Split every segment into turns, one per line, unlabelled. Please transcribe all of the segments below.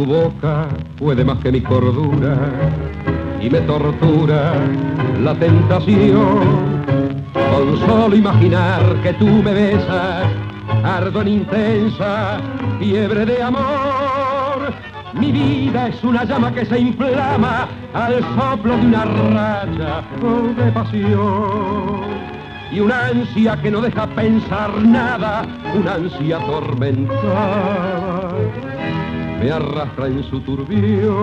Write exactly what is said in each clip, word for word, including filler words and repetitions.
Tu boca puede más que mi cordura y me tortura la tentación. Con solo imaginar que tú me besas, ardo en intensa fiebre de amor. Mi vida es una llama que se inflama al soplo de una racha de pasión. Y una ansia que no deja pensar nada, una ansia atormentada, me arrastra en su turbión.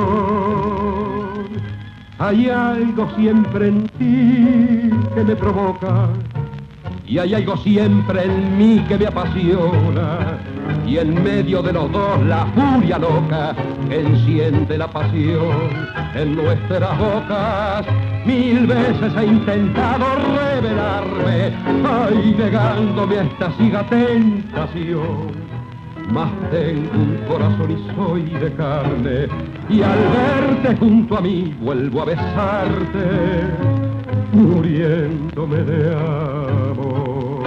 Hay algo siempre en ti que me provoca, y hay algo siempre en mí que me apasiona, y en medio de los dos la furia loca que enciende la pasión en nuestras bocas. Mil veces he intentado revelarme, ay, negándome a esta ciega tentación. Mas tengo un corazón y soy de carne, y al verte junto a mí vuelvo a besarte, muriéndome de amor.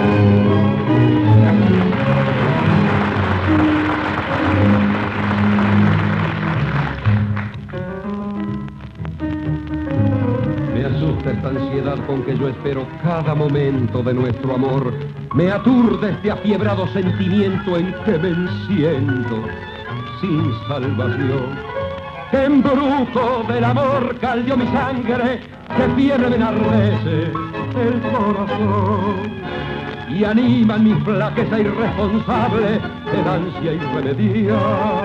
Me asusta esta ansiedad con que yo espero cada momento de nuestro amor. Me aturde este afiebrado sentimiento en que me enciendo sin salvación. Que embrujo del amor caldeó mi sangre, que fiebre me enardece el corazón y anima mi flaqueza irresponsable el ansia irremediable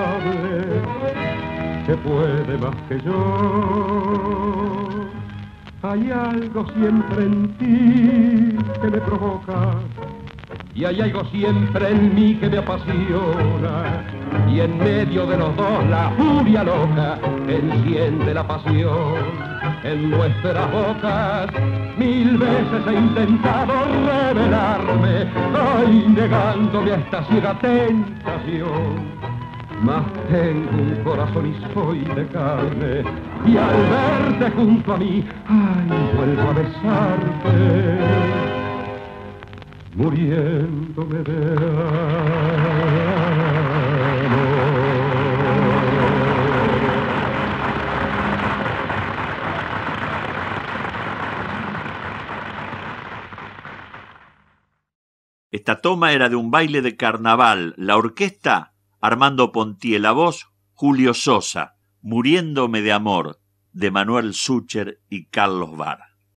que puede más que yo. Hay algo siempre en ti que me provoca, y hay algo siempre en mí que me apasiona, y en medio de los dos la furia loca enciende la pasión en nuestras bocas. Mil veces he intentado revelarme, ay, negándome a esta ciega tentación. Mas tengo un corazón y soy de carne, y al verte junto a mí, ay, vuelvo a besarte, muriéndome de amor.
Esta toma era de un baile de carnaval. La orquesta, Armando Pontier, la voz, Julio Sosa, Muriéndome de amor, de Manuel Sucher y Carlos Vara.